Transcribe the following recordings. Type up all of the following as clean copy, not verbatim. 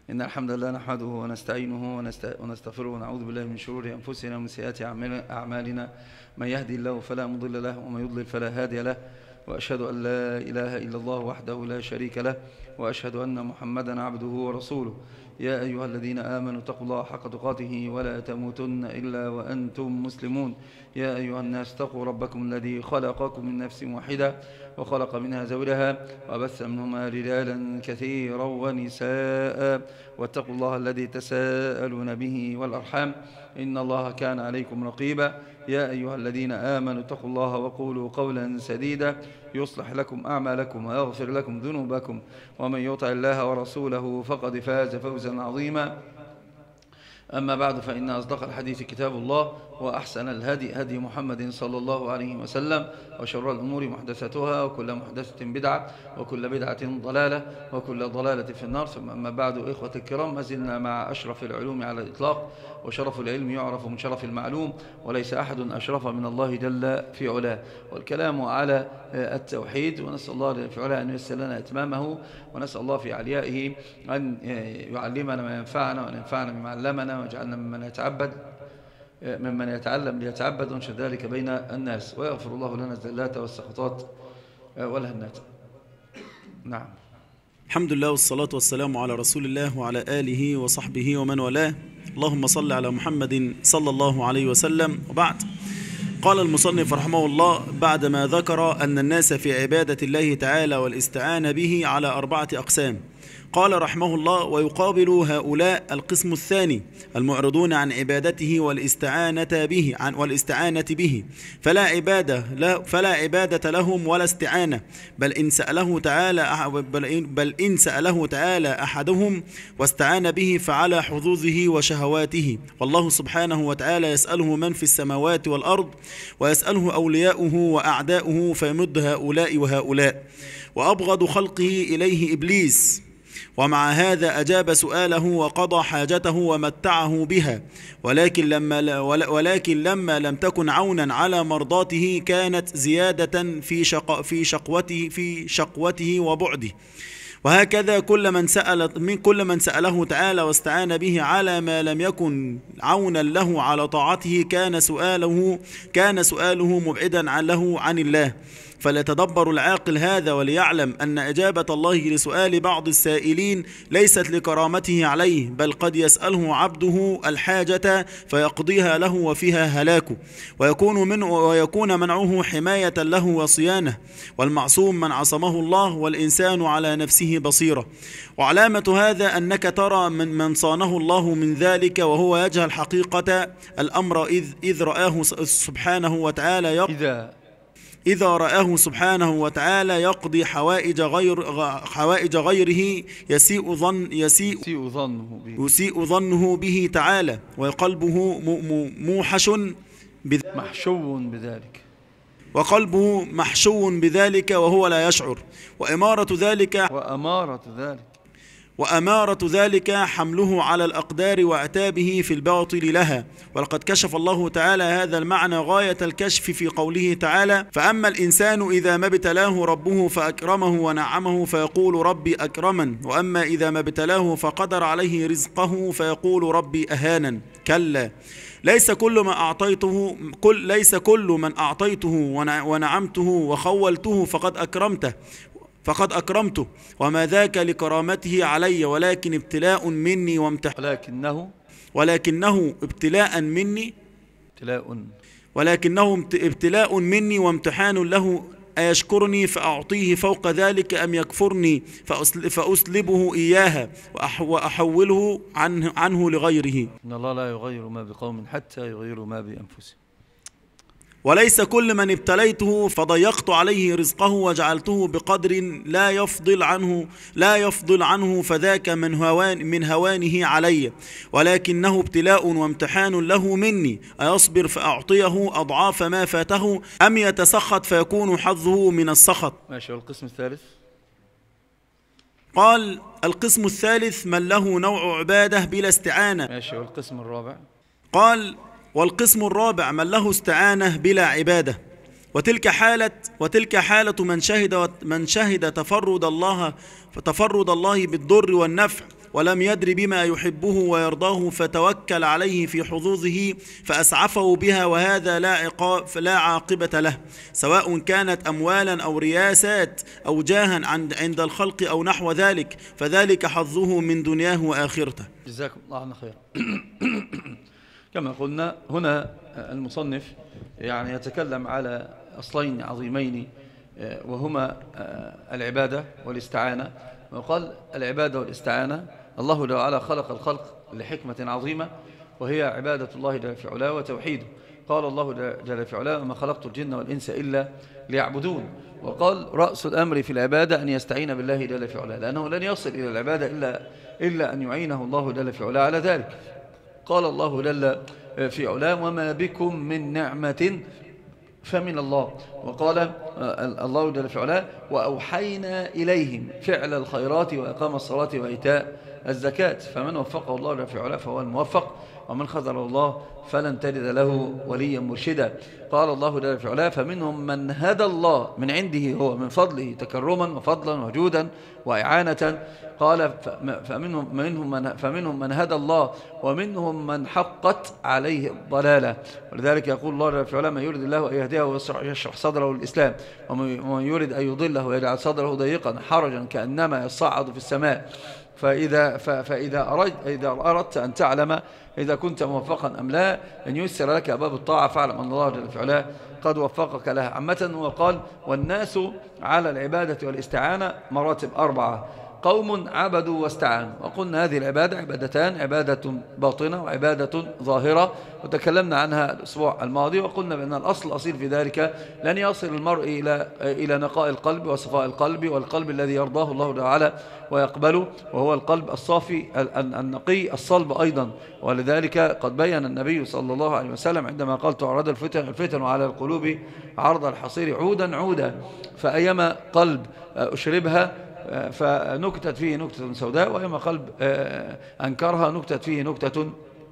إن الحمد لله نحمده ونستعينه ونستغفره ونعوذ بالله من شرور أنفسنا ومن سيئات أعمالنا. من يهدي الله فلا مضل له ومن يضلل فلا هادي له، وأشهد أن لا إله إلا الله وحده لا شريك له، وأشهد أن محمدا عبده ورسوله. يا أيها الذين آمنوا اتقوا الله حق تقاته ولا تموتن إلا وأنتم مسلمون. يا أيها الناس اتقوا ربكم الذي خلقكم من نفس واحدة وخلق منها زوجها وبث منهما رجالا كثيرا ونساء، واتقوا الله الذي تساءلون به والأرحام إن الله كان عليكم رقيبا. يا أيها الذين آمنوا اتقوا الله وقولوا قولا سديدا يصلح لكم أعمالكم ويغفر لكم ذنوبكم، ومن يطع الله ورسوله فقد فاز فوزا عظيما. أما بعد، فإن أصدق الحديث كتاب الله، وأحسن الهدي هدي محمد صلى الله عليه وسلم، وشر الأمور محدثاتها، وكل محدثة بدعة، وكل بدعة ضلالة، وكل ضلالة في النار. ثم أما بعد، إخوة الكرام، ما زلنا مع أشرف العلوم على الإطلاق، وشرف العلم يعرف من شرف المعلوم، وليس أحد أشرف من الله جل في علاه. والكلام على التوحيد، ونسأل الله في علاه أن ييسر لنا إتمامه، ونسأل الله في عليائه أن يعلمنا ما ينفعنا وأن ينفعنا بما علمنا، ويجعلنا ممن يتعلم ليتعبد، وانشر ذلك بين الناس، ويغفر الله لنا الزلات والسقطات والهنات. نعم. الحمد لله والصلاة والسلام على رسول الله وعلى آله وصحبه ومن والاه. اللهم صل على محمد صلى الله عليه وسلم. وبعد، قال المصنف رحمه الله بعدما ذكر أن الناس في عبادة الله تعالى والاستعانة به على 4 أقسام، قال رحمه الله: ويقابل هؤلاء القسم الثاني المعرضون عن عبادته والاستعانة به فلا عبادة لهم ولا استعانة، بل إن سأله تعالى أحدهم واستعان به فعلى حظوظه وشهواته، والله سبحانه وتعالى يسأله من في السماوات والأرض، ويسأله أولياؤه وأعداؤه فيمد هؤلاء وهؤلاء، وأبغض خلقه إليه إبليس، ومع هذا أجاب سؤاله وقضى حاجته ومتعه بها، ولكن لما لم تكن عونا على مرضاته كانت زيادة في شقوته وبعده. وهكذا كل من سأله تعالى واستعان به على ما لم يكن عونا له على طاعته كان سؤاله مبعدا له عن الله. فليتدبر العاقل هذا، وليعلم أن إجابة الله لسؤال بعض السائلين ليست لكرامته عليه، بل قد يسأله عبده الحاجة فيقضيها له وفيها هلاكه، ويكون منعه حماية له وصيانة. والمعصوم من عصمه الله، والإنسان على نفسه بصيرة. وعلامة هذا أنك ترى من صانه الله من ذلك وهو يجهل حقيقة الأمر إذ رآه سبحانه وتعالى يقضي حوائج غيره يسيء ظنه به تعالى، وقلبه محشو بذلك وهو لا يشعر. وأمارة ذلك حمله على الأقدار وعتابه في الباطل لها. ولقد كشف الله تعالى هذا المعنى غاية الكشف في قوله تعالى: فأما الإنسان إذا ما ابتلاه ربه فأكرمه ونعمه فيقول ربي أكرمن، وأما إذا ما ابتلاه فقدر عليه رزقه فيقول ربي أهانن. كلا، ليس كل من أعطيته ونعمته وخولته فقد أكرمته، وما ذاك لكرامته علي، ولكنه ابتلاء مني وامتحان له، أيشكرني فأعطيه فوق ذلك أم يكفرني فأسلبه إياها وأحوله عنه لغيره. إن الله لا يغير ما بقوم حتى يغيروا ما بأنفسهم. وليس كل من ابتليته فضيقت عليه رزقه وجعلته بقدر لا يفضل عنه فذاك من هوانه علي، ولكنه ابتلاء وامتحان له مني، أيصبر فأعطيه أضعاف ما فاته أم يتسخط فيكون حظه من السخط. ماشي. والقسم الثالث؟ قال: القسم الثالث من له نوع عبادة بلا استعانة. ماشي. والقسم الرابع؟ قال: والقسم الرابع من له استعانة بلا عبادة، وتلك حالة من شهد تفرد الله بالضر والنفع ولم يدر بما يحبه ويرضاه فتوكل عليه في حظوظه فأسعفه بها، وهذا لا عاقبة له، سواء كانت أموالا أو رياسات أو جاها عند الخلق أو نحو ذلك، فذلك حظه من دنياه وآخرته. جزاكم الله عنا خيرا. كما قلنا هنا المصنف يعني يتكلم على أصلين عظيمين، وهما العبادة والاستعانة. وقال العبادة والاستعانة الله جل وعلا خلق الخلق لحكمة عظيمة، وهي عبادة الله جل في علاه وتوحيده. قال الله جل في علاه: وما خلقت الجن والإنس إلا ليعبدون. وقال رأس الأمر في العبادة أن يستعين بالله جل في علاه، لأنه لن يصل إلى العبادة إلا أن يعينه الله جل في علاه على ذلك. قال الله جل في علاه: وما بكم من نعمة فمن الله. وقال الله جل في علاه: وأوحينا إليهم فعل الخيرات وإقام الصلاة وإيتاء الزكاة. فمن وفقه الله جل في علاه فهو الموفق، ومن خذل الله فلن تجد له وليا مرشدا. قال الله جل في علاه: فمنهم من هدى الله من عنده هو من فضله تكرما وفضلا وجودا وإعانة. قال: فمنهم من هدى الله ومنهم من حقت عليه الضلالة. ولذلك يقول الله جل في علاه: من يريد الله أن يهديه ويشرح صدره للإسلام، ومن يريد أن يضله ويجعل صدره ضيقا حرجا كأنما يصعد في السماء. فإذا أردت أن تعلم إذا كنت موفقا أم لا، أن يسر لك باب الطاعة، فاعلم أن الله جل في علاه قد وفقك لها عامة. وقال: والناس على العبادة والاستعانة مراتب 4: قوم عبدوا واستعانوا. وقلنا هذه العبادة عبادتان: عبادة باطنة وعبادة ظاهرة، وتكلمنا عنها الأسبوع الماضي، وقلنا بأن الأصل الأصيل في ذلك لن يصل المرء إلى نقاء القلب وصفاء القلب، والقلب الذي يرضاه الله تعالى ويقبله، وهو القلب الصافي النقي الصلب أيضا. ولذلك قد بين النبي صلى الله عليه وسلم عندما قال: تعرض الفتن على القلوب عرض الحصير عودا عودا، فأيما قلب أشربها فنكتت فيه نكتة سوداء، وأيما قلب أنكرها نكتت فيه نكتة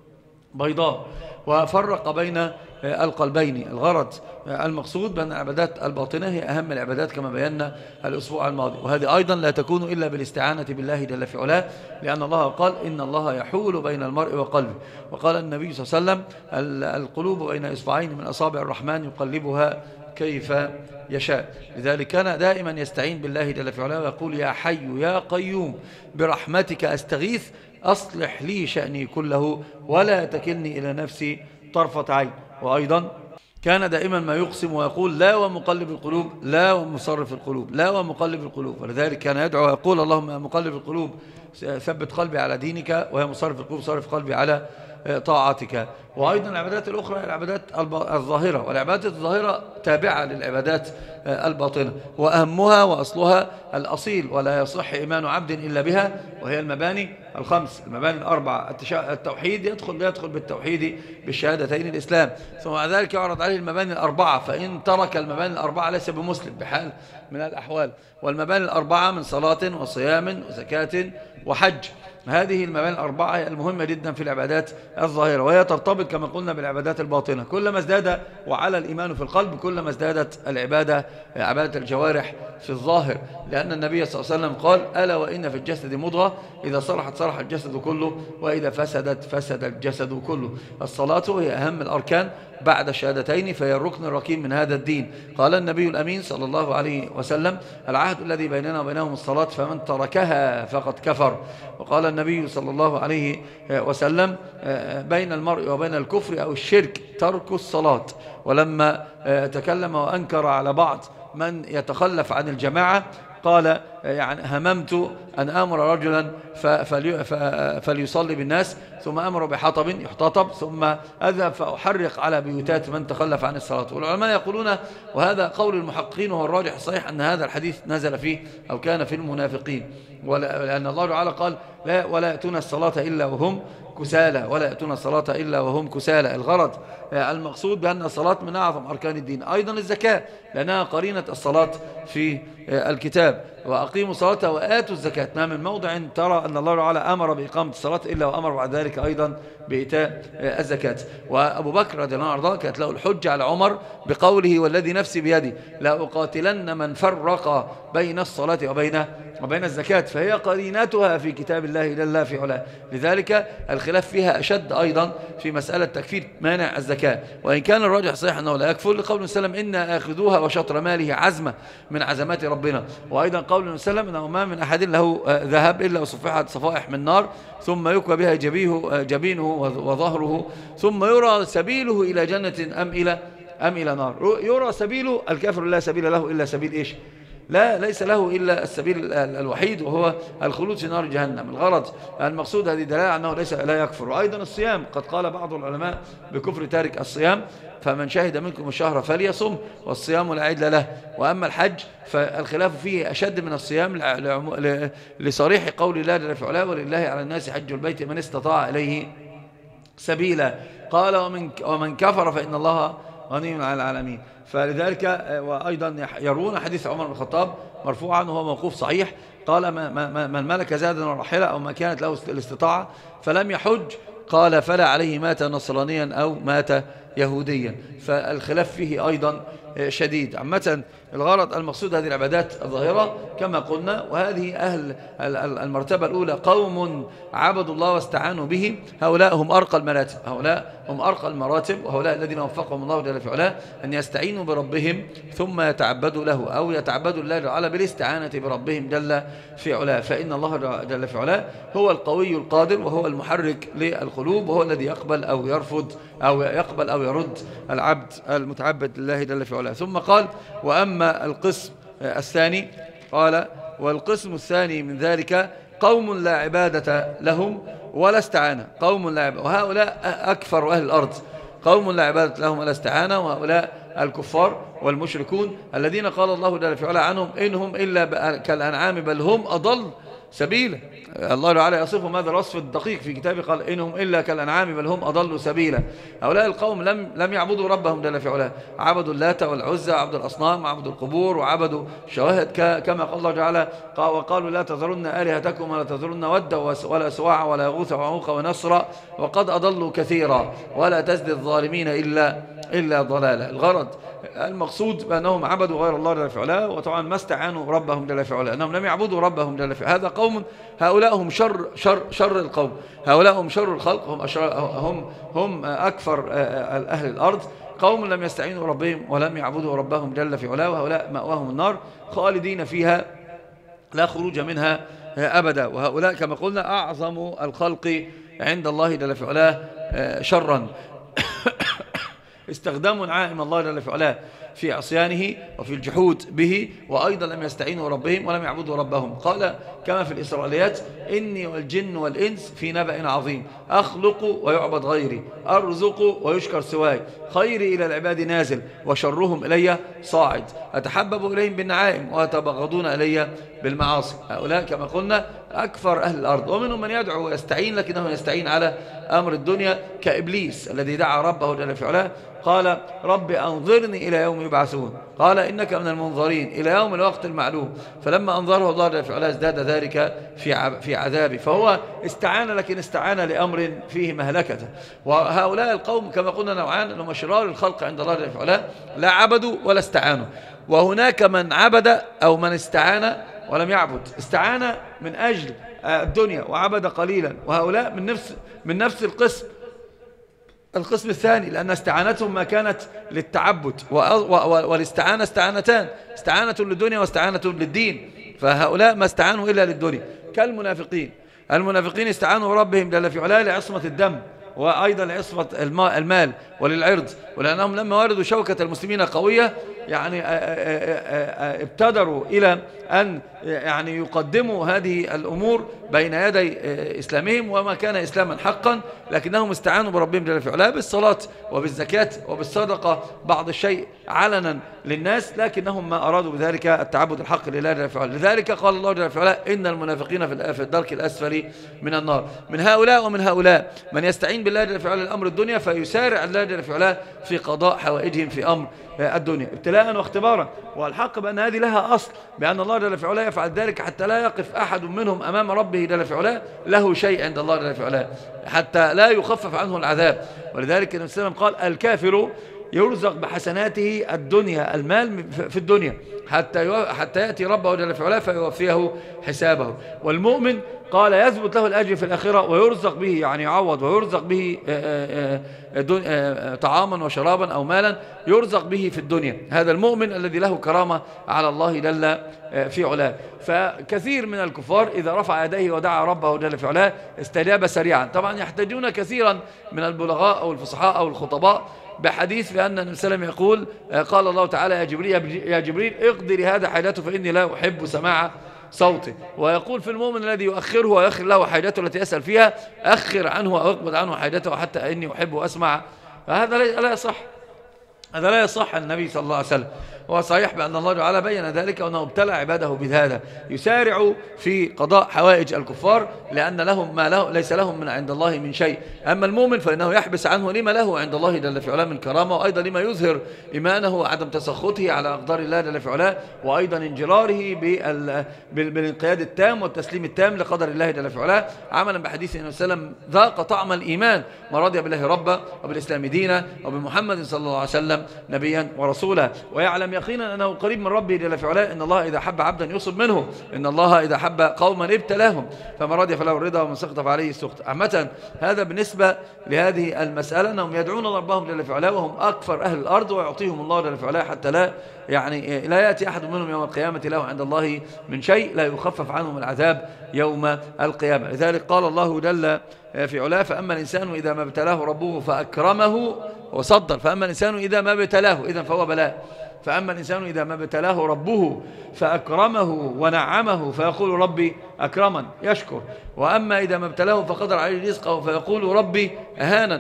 بيضاء. وفرق بين القلبين. الغرض المقصود بأن العبادات الباطنة هي أهم العبادات كما بينا الأسبوع الماضي، وهذه أيضا لا تكون إلا بالاستعانة بالله جل في علاه، لأن الله قال: إن الله يحول بين المرء وقلبه. وقال النبي صلى الله عليه وسلم: القلوب بين إصبعين من أصابع الرحمن يقلبها كيف يشاء. لذلك كان دائما يستعين بالله جل في علاه ويقول: يا حي يا قيوم برحمتك أستغيث أصلح لي شأني كله ولا تكلني إلى نفسي طرفة عين. وأيضا كان دائما ما يقسم ويقول: لا ومقلب القلوب، لا ومصرف القلوب، لا ومقلب القلوب. ولذلك كان يدعو ويقول: اللهم يا مقلب القلوب ثبت قلبي على دينك، ويا مصرف القلوب صرف قلبي على طاعتك. وأيضا العبادات الأخرى العبادات الظاهرة، والعبادات الظاهرة تابعة للعبادات الباطنة، وأهمها وأصلها الأصيل ولا يصح إيمان عبد إلا بها، وهي المباني الخمس، المباني الأربعة. التوحيد يدخل بالتوحيد بالشهادتين الإسلام، ثم بعد ذلك يعرض عليه المباني الأربعة، فإن ترك المباني الأربعة ليس بمسلم بحال من الأحوال. والمباني الأربعة من صلاة وصيام وزكاة وحج. هذه المباني الأربعة المهمة جدا في العبادات الظاهرة، وهي ترتبط كما قلنا بالعبادات الباطنة. كلما ازداد وعلى الإيمان في القلب كلما ازدادت عبادة الجوارح في الظاهر، لأن النبي صلى الله عليه وسلم قال: ألا وإن في الجسد مضغة إذا صلحت صلح الجسد كله وإذا فسدت فسد الجسد كله. الصلاة هي أهم الأركان بعد الشهادتين، فهي الركن الركين من هذا الدين. قال النبي الأمين صلى الله عليه وسلم: العهد الذي بيننا وبينهم الصلاة فمن تركها فقد كفر. وقال النبي صلى الله عليه وسلم: بين المرء وبين الكفر أو الشرك ترك الصلاة. ولما تكلم وأنكر على بعض من يتخلف عن الجماعة قال: يعني هممت أن أمر رجلا فليصلي بالناس، ثم أمر بحطب يحتطب، ثم أذهب فأحرق على بيوتات من تخلف عن الصلاة. والعلماء يقولون، وهذا قول المحققين وهو الراجح الصحيح، أن هذا الحديث نزل فيه أو كان في المنافقين، لأن الله تعالى قال: ولا يأتون الصلاة إلا وهم كسالى، ولا يأتون الصلاة إلا وهم كسالى. الغرض المقصود بأن الصلاة من أعظم أركان الدين. أيضا الزكاة، لأنها قرينة الصلاة الكتاب وأقيموا الصلاة وآتوا الزكاة. ما من موضع ترى أن الله تعالى أمر بإقامة الصلاة إلا وأمر بعد ذلك أيضا بإيتاء الزكاة. وأبو بكر رضي الله عنه كانت له الحجة على عمر بقوله والذي نفسي بيدي لأقاتلن من فرق بين الصلاة وبين الزكاة، فهي قرينتها في كتاب الله جل في علاه. لذلك الخلاف فيها أشد أيضا في مسألة تكفير مانع الزكاة، وإن كان الراجح صحيح أنه لا يكفر لقول سلم إنا آخذوها وشطر ماله عزمة من عزمات ربنا، وأيضا قول سلم أنه ما من أحد له ذهب إلا وصفحت صفائح من نار ثم يكوى بها جبينه وظهره ثم يرى سبيله إلى جنة أم إلى نار. يرى سبيله، الكافر لا سبيل له إلا سبيل إيش؟ لا، ليس له إلا السبيل الوحيد وهو الخلود في نار جهنم. الغرض المقصود هذه دلالة أنه لا يكفر. وأيضا الصيام قد قال بعض العلماء بكفر تارك الصيام، فمن شهد منكم الشهر فليصم والصيام لا عدل له. وأما الحج فالخلاف فيه أشد من الصيام لصريح قول الله جل في علاه ولله على الناس حج البيت من استطاع إليه سبيلا. قال ومن كفر فإن الله غني على العالمين. فلذلك وأيضا يرون حديث عمر بن الخطاب مرفوعا وهو موقوف صحيح، قال من ملك زادا وراحلة أو ما كانت له الاستطاعة فلم يحج قال فلا عليه مات نصرانيا أو مات يهوديا. فالخلاف فيه أيضا شديد. عامة الغرض المقصود هذه العبادات الظاهرة كما قلنا، وهذه أهل المرتبة الأولى قوم عبدوا الله واستعانوا به، هؤلاء هم أرقى المراتب، هؤلاء هم أرقى المراتب، وهؤلاء الذين وفقهم الله جل في علاه أن يستعينوا بربهم ثم يتعبدوا له أو يتعبدوا الله جل وعلا بالاستعانة بربهم جل في علاه. فإن الله جل في علاه هو القوي القادر وهو المحرك للقلوب، وهو الذي يقبل أو يرفض أو يقبل أو يرد العبد المتعبد لله جل في علاه. ثم قال وأما القسم الثاني، قال والقسم الثاني من ذلك قوم لا عبادة لهم ولا استعانة، قوم لا عبادة، وهؤلاء أكثر أهل الأرض، قوم لا عبادة لهم ولا استعانة، وهؤلاء الكفار والمشركون الذين قال الله جل في علاه عنهم إنهم إلا كالأنعام بل هم أضل سبيلا. الله تعالى يصفهم هذا الوصف الدقيق في كتابه، قال إنهم إلا كالأنعام بل هم أضلوا سبيلا. هؤلاء القوم لم يعبدوا ربهم جل في علاه، عبدوا اللات والعزى وعبدوا الأصنام وعبدوا القبور وعبدوا الشواهد كما قال الله تعالى وقالوا لا تذرن آلهتكم ولا تذرن ودا ولا سواع ولا يغوث ويعوق ونسرا وقد أضلوا كثيرا ولا تزد الظالمين إلا ضلالا. الغرض المقصود بأنهم عبدوا غير الله جل في علاه، وطبعا ما استعانوا ربهم جل في علاه، أنهم لم يعبدوا ربهم جل في علاه. هذا قوم هؤلاء هم شر القوم، هؤلاء هم شر الخلق، هم أكثر أهل الأرض، قوم لم يستعينوا ربهم ولم يعبدوا ربهم جل في علاه، وهؤلاء مأواهم النار خالدين فيها لا خروج منها أبدا. وهؤلاء كما قلنا أعظم الخلق عند الله جل في علاه شرا استخدموا نعائم الله جل في علاه في عصيانه وفي الجحود به، وأيضا لم يستعينوا ربهم ولم يعبدوا ربهم. قال كما في الإسرائيليات إني والجن والإنس في نبأ عظيم، أخلق ويعبد غيري، أرزق ويشكر سواي، خيري إلى العباد نازل وشرهم إلي صاعد، أتحبب إليهم بالنعائم ويتبغضون إلي بالمعاصي. هؤلاء كما قلنا أكثر أهل الأرض، ومنهم من يدعو ويستعين لكنه يستعين على أمر الدنيا كإبليس الذي دعا ربه جل في علاه قال رب أنظرني إلى يوم يبعثون، قال إنك من المنظرين إلى يوم الوقت المعلوم، فلما أنظره الله جل في علاه ازداد ذلك في عذابه. فهو استعان لكن استعان لأمر فيه مهلكته. وهؤلاء القوم كما قلنا نوعان، أنهم شرار الخلق عند الله جل في علاه، لا عبدوا ولا استعانوا. وهناك من عبد أو من استعان ولم يعبد، استعان من أجل الدنيا وعبد قليلا، وهؤلاء من نفس القسم الثاني، لأن استعانتهم ما كانت للتعبد، والاستعانة استعانتان، استعانة للدنيا واستعانة للدين، فهؤلاء ما استعانوا إلا للدنيا كالمنافقين. المنافقين استعانوا ربهم جل في علاه لعصمة الدم وأيضا لعصمة المال وللعرض، ولأنهم لما وردوا شوكة المسلمين قوية يعني ابتدروا إلى أن يعني يقدموا هذه الأمور بين يدي إسلامهم وما كان إسلاما حقا، لكنهم استعانوا بربهم جل في علاه بالصلاة وبالزكاة وبالصدقة بعض الشيء علنا للناس، لكنهم ما أرادوا بذلك التعبد الحق لله جل في علاه. لذلك قال الله جل في علاه إن المنافقين في الدرك الأسفل من النار. من هؤلاء ومن هؤلاء من يستعين بالله جل في علاه الأمر الدنيا فيسارع الله جل في علاه في قضاء حوائجهم في أمر الدنيا ابتلاء واختبارا. والحق بأن هذه لها أصل، بأن الله جل في علاه يفعل ذلك حتى لا يقف أحد منهم أمام ربه جل في علاه له شيء عند الله جل في علاه، حتى لا يخفف عنه العذاب. ولذلك النبي صلى الله عليه وسلم قال الكافر يرزق بحسناته الدنيا، المال في الدنيا، حتى يأتي ربه جل في علاه فيوفيه حسابه. والمؤمن قال يثبت له الأجر في الآخرة ويرزق به، يعني يعوض ويرزق به طعاما وشرابا أو مالا يرزق به في الدنيا. هذا المؤمن الذي له كرامة على الله جل في علاه. فكثير من الكفار إذا رفع يديه ودعا ربه جل في علاه استجاب سريعا. طبعا يحتاجون كثيرا من البلغاء أو الفصحاء أو الخطباء بحديث بأن النبي صلى الله عليه وسلم يقول قال الله تعالى يا جبريل اقضي لهذا حاجته فإني لا أحب سماع صوته. ويقول في المؤمن الذي يؤخره ويؤخر له حاجته التي يسأل فيها أخر عنه أو اقبض عنه حاجته حتى إني أحب أسمع. فهذا لا يصح، هذا لا يصح عن النبي صلى الله عليه وسلم. هو صحيح بأن الله تعالى بين ذلك وأنه ابتلى عباده بهذا، يسارع في قضاء حوائج الكفار لأن لهم ما ليس لهم من عند الله من شيء. أما المؤمن فإنه يحبس عنه لما له عند الله جل في علاه من كرامة، وأيضا لما يظهر إيمانه وعدم تسخطه على أقدار الله جل في علاه، وأيضا انجراره بالانقياد التام والتسليم التام لقدر الله جل في علاه، عملا بحديث النبي صلى الله عليه وسلم ذاق طعم الإيمان ما رضي بالله ربا وبالإسلام دينا وبمحمد صلى الله عليه وسلم نبيا ورسولا. ويعلم يقينا أنه قريب من ربه جل في علاه. إن الله إذا حب عبدا يصب منه، إن الله إذا حب قوما ابتلاهم، فما رضي فله الرضا ومن سخط فعليه السخط. عامة هذا بالنسبة لهذه المسألة، أنهم يدعون ربهم جل في علاه وهم أكثر أهل الأرض، ويعطيهم الله جل في علاه حتى لا يأتي أحد منهم يوم القيامة له عند الله من شيء، لا يخفف عنهم العذاب يوم القيامة. لذلك قال الله جل في علاه فأما الإنسان إذا ما ابتلاه ربه فأكرمه وصدر، فأما الإنسان إذا ما ابتلاه إذن فهو بلاء. فأما الإنسان إذا ما ابتلاه ربه فأكرمه ونعمه فيقول ربي أكرمن يشكر، وأما إذا ما ابتلاه فقدر عليه رزقه فيقول ربي أهانا.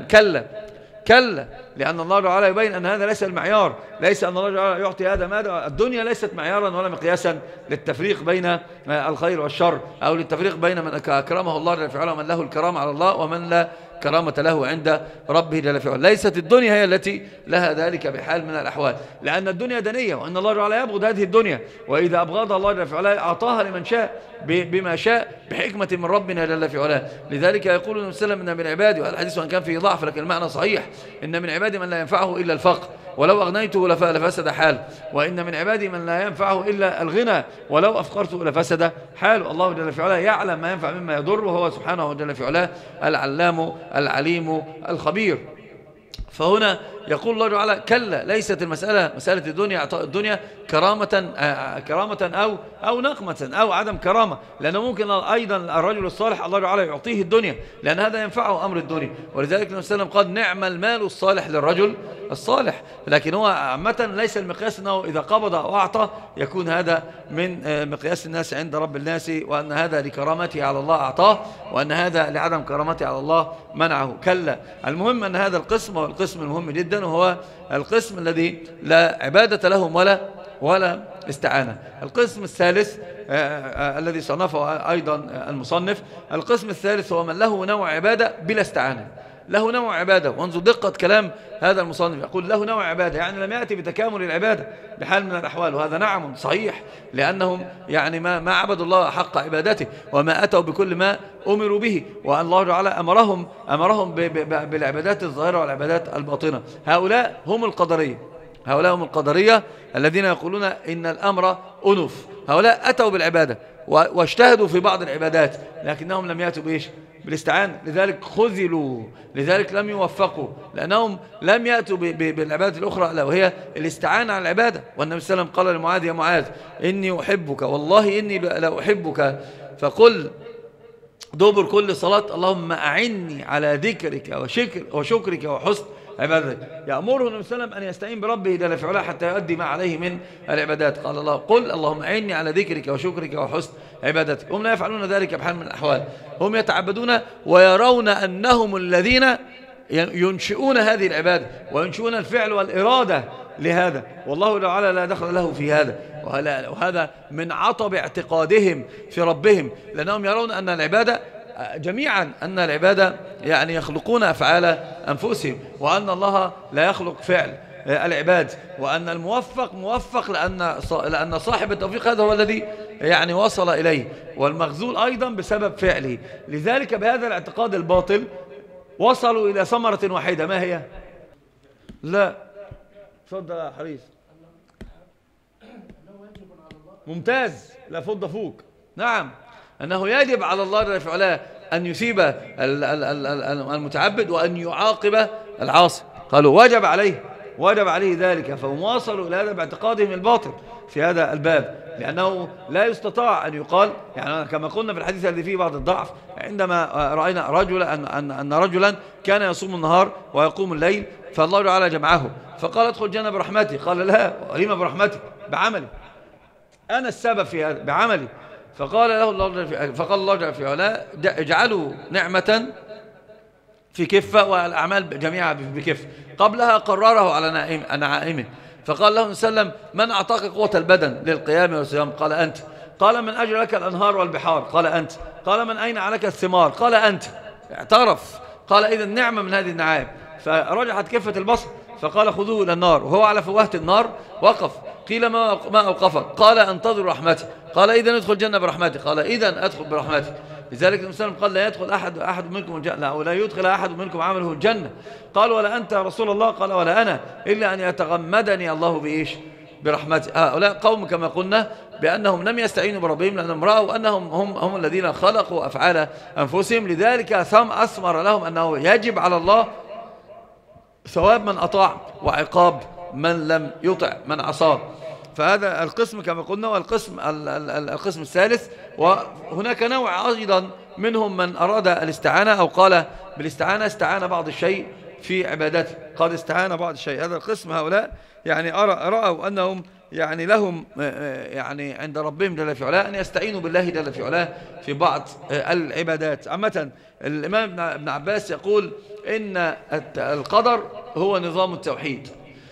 كلا، لأن الله تعالى يبين أن هذا ليس المعيار، ليس أن الله تعالى يعطي هذا ماذا. الدنيا ليست معيارا ولا مقياسا للتفريق بين الخير والشر، أو للتفريق بين من أكرمه الله جل في علاه ومن له الكرامة على الله ومن لا كرامة له عند ربه جل في علاه. ليست الدنيا هي التي لها ذلك بحال من الأحوال، لأن الدنيا دنية، وأن الله تعالى يبغض هذه الدنيا، وإذا أبغضها الله جل في علاه أعطاها لمن شاء بما شاء بحكمة من ربنا جل في علاه. لذلك يقول النبي صلى الله عليه وسلم إن من عبادي، وهذا الحديث وإن كان فيه ضعف لكن المعنى صحيح، إن من عبادي من لا ينفعه إلا الفقر ولو أغنيته لفسد حال، وإن من عبادي من لا ينفعه إلا الغنى ولو أفقرته لفسد حال. الله جل في علاه يعلم ما ينفع مما يضر، وهو سبحانه جل في علاه العلام العليم الخبير. فهنا يقول الله تعالى كلا، ليست المسألة مسألة الدنيا اعطاء الدنيا كرامة أو نقمة أو عدم كرامة، لأنه ممكن أيضا الرجل الصالح الله تعالى يعطيه الدنيا لأن هذا ينفعه أمر الدنيا. ولذلك النبي صلى الله عليه وسلم قال نعم المال الصالح للرجل الصالح. لكن هو عامة ليس المقياس أنه إذا قبض أو أعطى يكون هذا من مقياس الناس عند رب الناس، وأن هذا لكرامته على الله أعطاه، وأن هذا لعدم كرامته على الله منعه. كلا. المهم أن هذا القسم هو القسم المهم جدا، وهو القسم الذي لا عبادة لهم ولا استعانة. القسم الثالث الذي صنفه أيضا المصنف، القسم الثالث هو من له نوع عبادة بلا استعانة، له نوع عبادة. وانظر دقة كلام هذا المصنف، يقول له نوع عبادة يعني لم يأتي بتكامل العبادة بحال من الأحوال، وهذا نعم صحيح، لأنهم يعني ما عبدوا الله حق عبادته وما أتوا بكل ما أمروا به، وأن الله تعالى أمرهم بالعبادات الظاهرة والعبادات الباطنة. هؤلاء هم القدرية الذين يقولون إن الأمر أنف. هؤلاء أتوا بالعبادة واجتهدوا في بعض العبادات لكنهم لم يأتوا بإيش؟ بالاستعانة. لذلك خذلوا، لذلك لم يوفقوا، لأنهم لم يأتوا بالعبادة الأخرى ألا وهي الاستعانة على العبادة. والنبي صلى الله عليه وسلم قال لمعاذ يا معاذ إني أحبك والله إني لا أحبك، فقل دبر كل صلاة اللهم أعني على ذكرك وشكرك وحسن عبادتك. يأمره النبي صلى الله عليه وسلم أن يستعين بربه جل في علاه حتى يؤدي ما عليه من العبادات. قال الله قل اللهم أعني على ذكرك وشكرك وحسن عبادتك. هم لا يفعلون ذلك بحال من الأحوال، هم يتعبدون ويرون أنهم الذين ينشئون هذه العبادة وينشئون الفعل والإرادة لهذا، والله تعالى لا دخل له في هذا. وهذا من عطب اعتقادهم في ربهم، لأنهم يرون أن العبادة جميعا أن العبادة يعني يخلقون أفعال أنفسهم، وأن الله لا يخلق فعل. العباد، وأن الموفق موفق لأن صاحب التوفيق هذا هو الذي يعني وصل إليه، والمخذول أيضا بسبب فعله. لذلك بهذا الاعتقاد الباطل وصلوا إلى ثمرة واحدة، ما هي؟ لا تفضل يا حريص. ممتاز، لا فض فوق. نعم، أنه يجب على الله جل في علاه أن يثيب المتعبد وأن يعاقب العاصي. قالوا وجب عليه ذلك، فهم وصلوا إلى هذا باعتقادهم الباطل في هذا الباب، لأنه لا يستطاع أن يقال، يعني كما قلنا في الحديث الذي فيه بعض الضعف، عندما رأينا رجلا أن رجلا كان يصوم النهار ويقوم الليل، فالله تعالى جمعه فقال ادخل الجنة برحمتي، قال لا، ولما برحمتي؟ بعملي، أنا السبب في هذا بعملي. فقال الله جل في علاه اجعلوا نعمة في كفة والأعمال جميعا بكفة. قبلها قرره على نعائمه، فقال له وسلم من أعطاك قوة البدن للقيام والصيام؟ قال أنت. قال من أجل لك الأنهار والبحار؟ قال أنت. قال من أين عليك الثمار؟ قال أنت. اعترف، قال إذا النعمة من هذه النعائم. فرجحت كفة البصر، فقال خذوه إلى النار، وهو على فوهة النار وقف. قيل ما أوقفك؟ قال أنتظر رحمتي. قال إذا ادخل الجنة برحمتي. قال إذا أدخل برحمتي. لذلك النبي قال لا يدخل أحد منكم الجنة، أو لا يدخل أحد منكم عمله الجنة. قال ولا أنت يا رسول الله؟ قال ولا أنا، إلا أن يتغمدني الله بإيش؟ برحمته. هؤلاء قوم كما قلنا بأنهم لم يستعينوا بربهم، لأنهم رأوا أنهم هم الذين خلقوا أفعال أنفسهم. لذلك أثمر لهم أنه يجب على الله ثواب من أطاع وعقاب من لم يطع من عصاه. فهذا القسم كما قلنا. والقسم الثالث، وهناك نوع أيضا منهم من أراد الاستعانة أو قال بالاستعانة استعان بعض الشيء في عبادته، قد استعان بعض الشيء. هذا القسم هؤلاء يعني رأوا أنهم يعني لهم يعني عند ربهم جل في علاه أن يستعينوا بالله جل في علاه في بعض العبادات. عامة الإمام ابن عباس يقول إن القدر هو نظام التوحيد،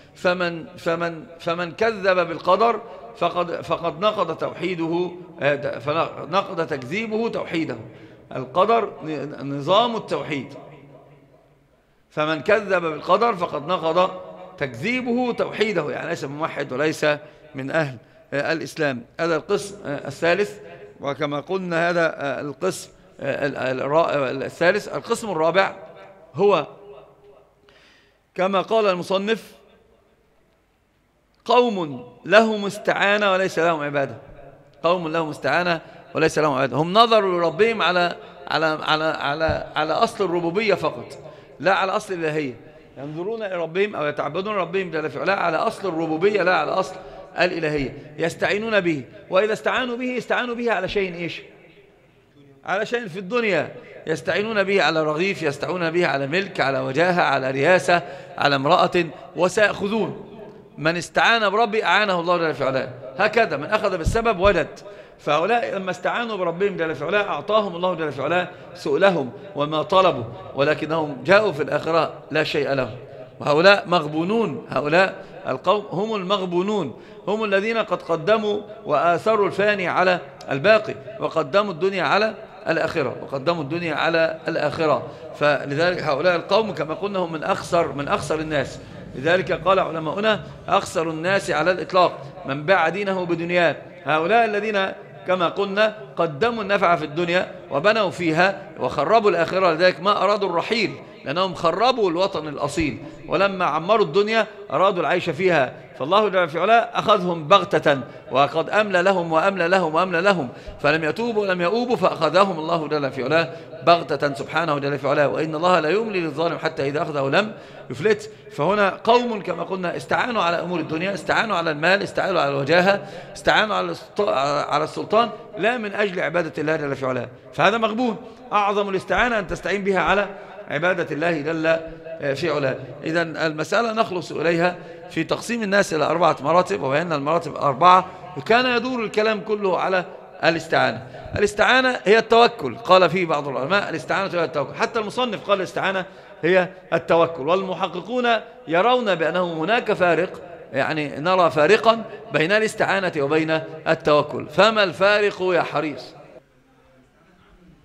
فمن كذب بالقدر فقد نقض توحيده، فنقض تكذيبه توحيده. القدر نظام التوحيد، فمن كذب بالقدر فقد نقض تكذيبه توحيده، يعني ليس موحد وليس من أهل الإسلام. هذا القسم الثالث. وكما قلنا هذا القسم الثالث. القسم الرابع هو كما قال المصنف قوم لهم استعانة وليس لهم عبادة. قوم لهم استعانة وليس لهم عبادة. هم نظروا لربهم على أصل الربوبية فقط، لا على أصل الإلهية. ينظرون إلى ربهم أو يتعبدون ربهم جل في علاه على أصل الربوبية لا على أصل الإلهية. يستعينون به، وإذا استعانوا به على شيء إيش؟ على شيء في الدنيا. يستعينون به على رغيف، يستعينون به على ملك، على وجاهة، على رياسة، على امرأة، وسيأخذون. من استعان بربي أعانه الله جل في علاه، هكذا من أخذ بالسبب وجد. فهؤلاء لما استعانوا بربهم جل في علاه أعطاهم الله جل في علاه سؤلهم وما طلبوا، ولكنهم جاءوا في الآخرة لا شيء لهم. وهؤلاء مغبونون. هؤلاء القوم هم المغبونون، هم الذين قد قدموا وآثروا الفاني على الباقي، وقدموا الدنيا على الآخرة. فلذلك هؤلاء القوم كما قلنا هم من أخسر الناس. لذلك قال علماؤنا أخسر الناس على الإطلاق من باع دينه بدنياه. هؤلاء الذين كما قلنا قدموا النفع في الدنيا وبنوا فيها وخربوا الآخرة، لذلك ما أرادوا الرحيل، لأنهم خربوا الوطن الأصيل، ولما عمروا الدنيا أرادوا العيش فيها. فالله جل في علاه أخذهم بغتة، وقد أملى لهم فلم يتوبوا ولم يؤوبوا، فأخذهم الله جل في علاه بغتة سبحانه جل في علاه. وإن الله لا يملي للظالم حتى إذا أخذه لم يفلت. فهنا قوم كما قلنا استعانوا على أمور الدنيا، استعانوا على المال، استعانوا على الوجاهة، استعانوا على السلطان، لا من أجل عبادة الله جل في علاه. فهذا مغبون. أعظم الاستعانة أن تستعين بها على عبادة الله جل في علاه. إذن المسألة نخلص إليها في تقسيم الناس إلى 4 مراتب، وبأن المراتب 4، وكان يدور الكلام كله على الاستعانة. الاستعانة هي التوكل، قال فيه بعض العلماء الاستعانة هي التوكل، حتى المصنف قال الاستعانة هي التوكل. والمحققون يرون بأنه هناك فارق، يعني نرى فارقا بين الاستعانة وبين التوكل. فما الفارق يا حريص؟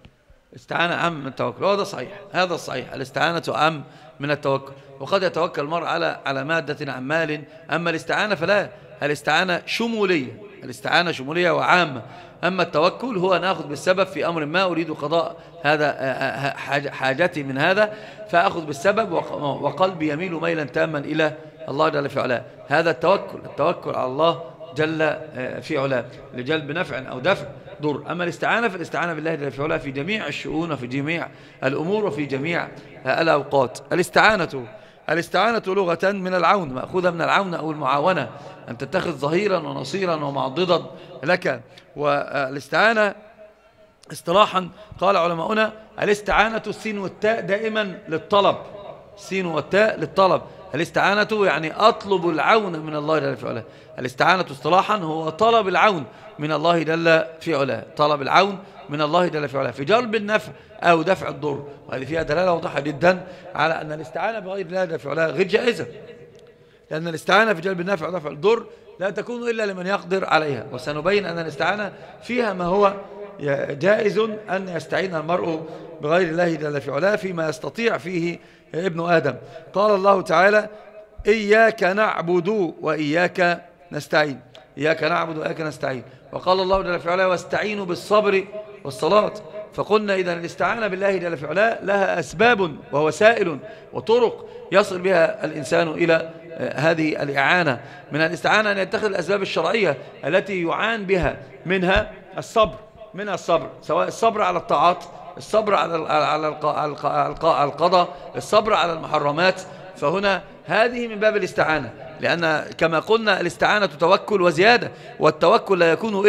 الاستعانة أعم من التوكل، وهذا صحيح، هذا الصحيح، الاستعانة أعم من التوكل، وقد يتوكل المرء على مادة عن مال. أما الاستعانة فلا، الاستعانة شمولية، الاستعانة شمولية وعامة. أما التوكل هو نأخذ بالسبب في أمر ما أريد قضاء هذا حاجتي من هذا، فأخذ بالسبب وقلبي يميل ميلا تاما إلى الله جل في علاه. هذا التوكل على الله جل في علاه لجلب نفع أو دفع ضر. أما الاستعانة فالاستعانة بالله جل في علاه في جميع الشؤون وفي جميع الأمور وفي جميع الأوقات. الاستعانة لغة من العون، مأخوذة من العون أو المعاونة، أن تتخذ ظهيرا ونصيرا ومعضدا لك. والاستعانة اصطلاحا قال علماؤنا الاستعانة السين والتاء دائما للطلب، السين والتاء للطلب. الاستعانة يعني أطلب العون من الله جل في علاه. الاستعانة اصطلاحا هو طلب العون من الله جل في علاه، طلب العون من الله جل في علاه في جلب النفع أو دفع الضر. وهذه فيها دلالة واضحة جدا على أن الاستعانة بغير الله جل في علاه غير جائزة، لأن الاستعانة في جلب النفع ودفع الضر لا تكون إلا لمن يقدر عليها. وسنبين أن الاستعانة فيها ما هو جائز أن يستعين المرء بغير الله جل في علاه فيما يستطيع فيه ابن آدم. قال الله تعالى إياك نعبد وإياك نستعين، إياك نعبد وإياك نستعين. وقال الله جل في علاه واستعينوا بالصبر والصلاة. فقلنا إذا الاستعانة بالله جل في علاه لها أسباب ووسائل وطرق يصل بها الإنسان إلى هذه الإعانة. من الاستعانة أن يتخذ الأسباب الشرعية التي يعان بها، منها الصبر، سواء الصبر على الطاعات، الصبر على القضاء، الصبر على المحرمات. فهنا هذه من باب الاستعانة، لأن كما قلنا الاستعانة توكل وزيادة، والتوكل لا يكون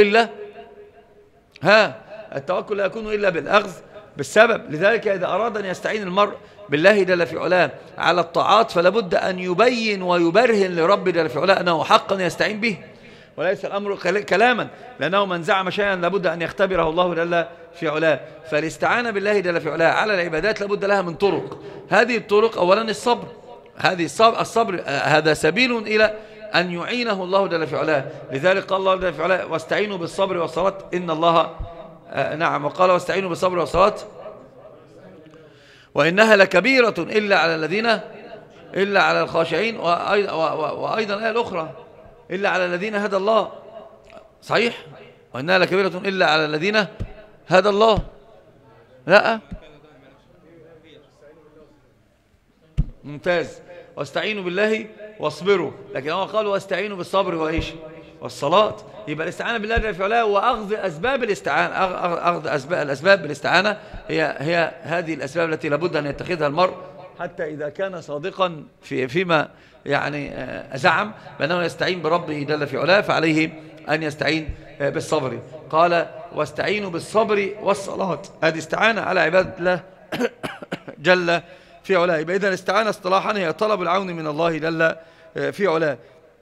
إلا بالأخذ بالسبب. لذلك إذا أراد أن يستعين المرء بالله جل في علاه على الطاعات فلا بد أن يبين ويبرهن لرب جل في علاه أنه حقا يستعين به، وليس الأمر كلاما، لأنه من زعم شيئا لابد أن يختبره الله جل في علاه. فالاستعانة بالله جل في علاه على العبادات لابد لها من طرق. هذه الطرق أولا الصبر، الصبر هذا سبيل إلى أن يعينه الله جل في علاه. لذلك قال الله جل في علاه واستعينوا بالصبر والصلاة إن الله نعم، وقال واستعينوا بالصبر والصلاة وإنها لكبيرة إلا على الخاشعين. وأيضا الآية الأخرى إلا على الذين هدى الله، صحيح، وإنها لكبيرة إلا على الذين هدى الله. لا ممتاز، واستعينوا بالله واصبروا، لكن هو قال واستعينوا بالصبر وإيش والصلاة. يبقى الاستعانة بالله جل في علاه وأخذ أسباب الاستعانة، أخذ الأسباب بالاستعانة هي هذه الأسباب التي لابد أن يتخذها المرء حتى إذا كان صادقا فيما يعني زعم بأنه يستعين بربه جل في علاه فعليه أن يستعين بالصبر. قال واستعينوا بالصبر والصلاة، هذه استعانة على عبادة الله جل في علاه. يبقى إذا الاستعانة اصطلاحا هي طلب العون من الله جل في علاه.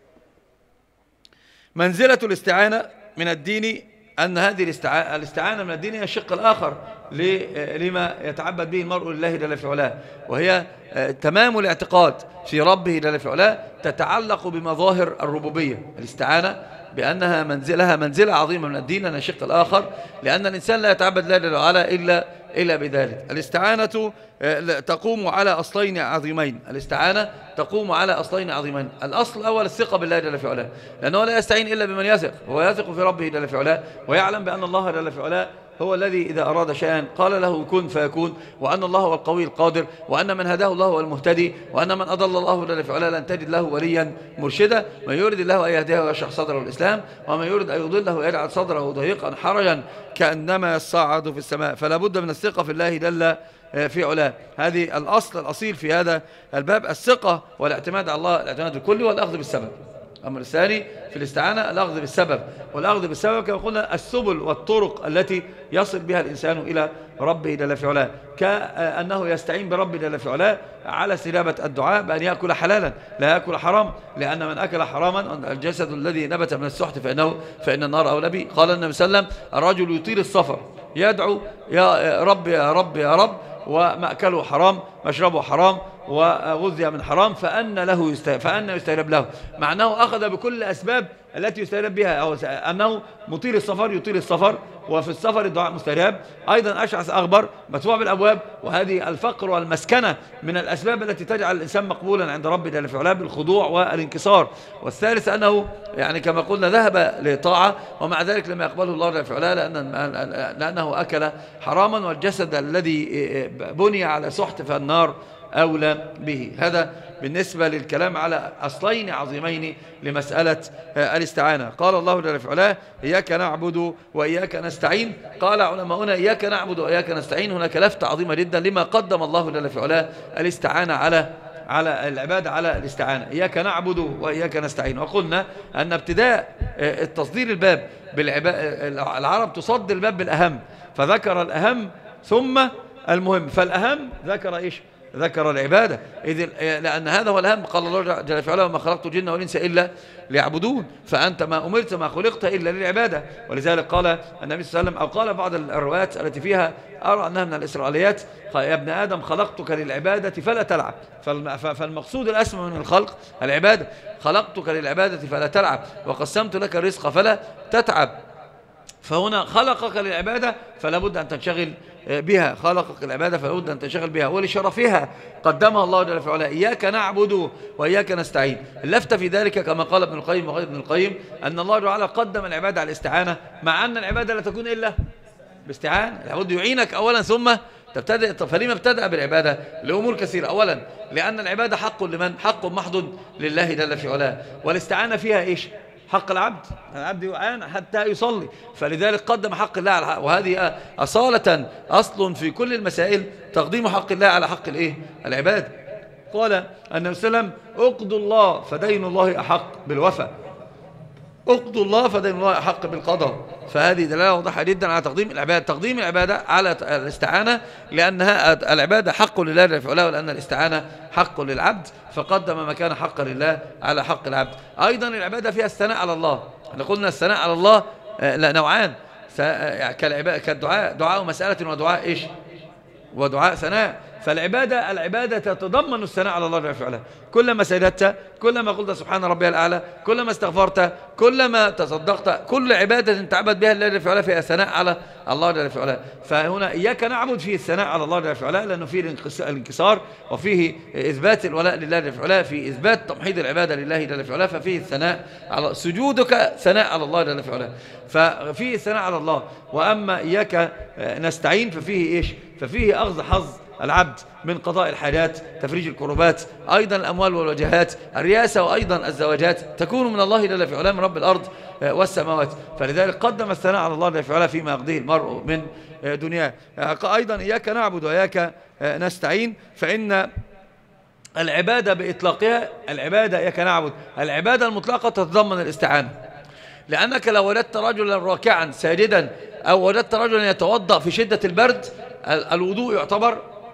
منزلة الاستعانة من الدين أن هذه الاستعانة من الدين هي الشق الآخر لما يتعبد به المرء لله جل في علاه، وهي تمام الاعتقاد في ربه جل في علاه تتعلق بمظاهر الربوبية. الاستعانة بأنها منزلة عظيمة من الدين، أن الشق الآخر، لأن الإنسان لا يتعبد الله جل وعلا إلا بذلك. الاستعانة تقوم على أصلين عظيمين، الاستعانة تقوم على أصلين عظيمين. الأصل الأول الثقة بالله جل في علاه، لأنه لا يستعين إلا بمن يثق، هو يثق في ربه جل في علاه ويعلم بأن الله جل في علاه هو الذي إذا أراد شيئا قال له كن فيكون، وأن الله هو القوي القادر، وأن من هداه الله هو المهتدي، وأن من أضل الله جل في علاه لن تجد له وليا مرشدا. من يريد الله أن يهديه ويشرح صدره الإسلام، ومن يريد أن يضله يجعل صدره ضيقا حرجا كأنما يصعد في السماء. فلا بد من الثقة في الله جل في علاه. هذه الأصل الأصيل في هذا الباب، الثقة والاعتماد على الله، الاعتماد الكلي والأخذ بالسبب. أما الثاني في الاستعانة الأخذ بالسبب، والأخذ بالسبب كما قلنا السبل والطرق التي يصل بها الإنسان إلى ربه جل في علاه، كأنه يستعين بربه جل في علاه على استجابة الدعاء بأن يأكل حلالا لا يأكل حرام، لأن من أكل حراما الجسد الذي نبت من السحت فإن النار أولى به. قال النبي صلى الله عليه وسلم الرجل يطيل السفر يدعو يا رب يا رب يا رب، ومأكله حرام مشربه حرام وغذي من حرام، فأن يستجاب له. معناه أخذ بكل أسباب التي يستجاب بها، أو أنه مطيل السفر يطيل السفر، وفي السفر الدعاء مستجاب. أيضا أشعث أغبر مدفوع بالأبواب، وهذه الفقر والمسكنة من الأسباب التي تجعل الإنسان مقبولا عند ربه جل في علاه بالخضوع والانكسار. والثالث أنه يعني كما قلنا ذهب لطاعة ومع ذلك لم يقبله الله جل في علاه لأنه أكل حراما، والجسد الذي بني على سحت فالنار أولى به. هذا بالنسبة للكلام على أصلين عظيمين لمسألة الاستعانة. قال الله جل في علاه إياك نعبد وإياك نستعين. قال علماؤنا إياك نعبد وإياك نستعين هناك لفتة عظيمة جدا لما قدم الله جل في علاه الاستعانة على العبادة على الاستعانة. إياك نعبد وإياك نستعين. وقلنا أن ابتداء التصدير الباب العرب تصدر الباب بالأهم، فذكر الأهم ثم المهم، فالأهم ذكر إيش؟ ذكر العبادة، لأن هذا هو الأهم. قال الله جل في علاه وما خلقت الجن والإنس إلا ليعبدون، فأنت ما أمرت ما خلقت إلا للعبادة. ولذلك قال النبي صلى الله عليه وسلم، أو قال بعض الروايات التي فيها أرى أنها من الإسرائيليات، يا ابن آدم خلقتك للعبادة فلا تلعب. فالمقصود الأسمى من الخلق العبادة. خلقتك للعبادة فلا تلعب وقسمت لك الرزق فلا تتعب. فهنا خلقك للعبادة فلا بد أن تنشغل بها، خلقك العبادة فلا بد أن تنشغل بها، ولشرفها قدمها الله جل في علاه إياك نعبد وإياك نستعين. اللفتة في ذلك كما قال ابن القيم وغير ابن القيم أن الله تعالى قدم العبادة على الاستعانة، مع أن العبادة لا تكون إلا باستعانة. لابد يعينك أولا ثم تبتدئ. فلما ابتدأ بالعبادة؟ لأمور كثيرة. أولا لأن العبادة حق لمن؟ حق محض لله جل في علاه، والاستعانة فيها إيش؟ حق العبد يعان حتى يصلي، فلذلك قدم حق الله على حق. وهذه أصالة أصل في كل المسائل، تقديم حق الله على حق العباد. قال النبي صلى الله عليه وسلم اقضوا الله فدين الله أحق بالوفاء، اقضوا الله فدين الله أحق بالقضاء. فهذه دلالة واضحة جدا على تقديم العبادة على الاستعانة، لأنها العبادة حق لله جل في علاه، ولأن الاستعانة حق للعبد، فقدم ما كان حقا لله على حق العبد. أيضا العبادة فيها الثناء على الله. احنا قلنا الثناء على الله نوعان، كالدعاء، دعاء مسألة ودعاء إيش؟ ودعاء ثناء. فالعبادة تتضمن الثناء على الله جل في علاه. كلما سجدت، كلما قلت سبحان ربي الأعلى، كلما استغفرت، كلما تصدقت، كل عبادة تعبد بها الله جل في علاه فيها ثناء على الله جل في علاه. فهنا إياك نعبد فيه الثناء على الله جل في علاه، لأنه فيه الانكسار وفيه إثبات الولاء لله جل في علاه، في إثبات تمحيض العبادة لله جل في علاه، ففيه الثناء على سجودك ثناء على الله جل في علاه، ففيه الثناء على الله. وأما إياك نستعين ففيه إيش؟ ففيه أخذ حظ العبد من قضاء الحاجات، تفريج الكربات، أيضا الأموال والوجهات، الرياسة، وأيضا الزواجات تكون من الله جل في علاه من رب الأرض والسماوات. فلذلك قدم الثناء على الله جل في علاه فيما يقضيه المرء من دنياه. أيضا إياك نعبد وإياك نستعين، فإن العبادة بإطلاقها، العبادة إياك نعبد، العبادة المطلقة تتضمن الاستعانة. لأنك لو وجدت رجلا راكعا ساجدا، أو وجدت رجلا يتوضأ في شدة البرد، الوضوء يعتبر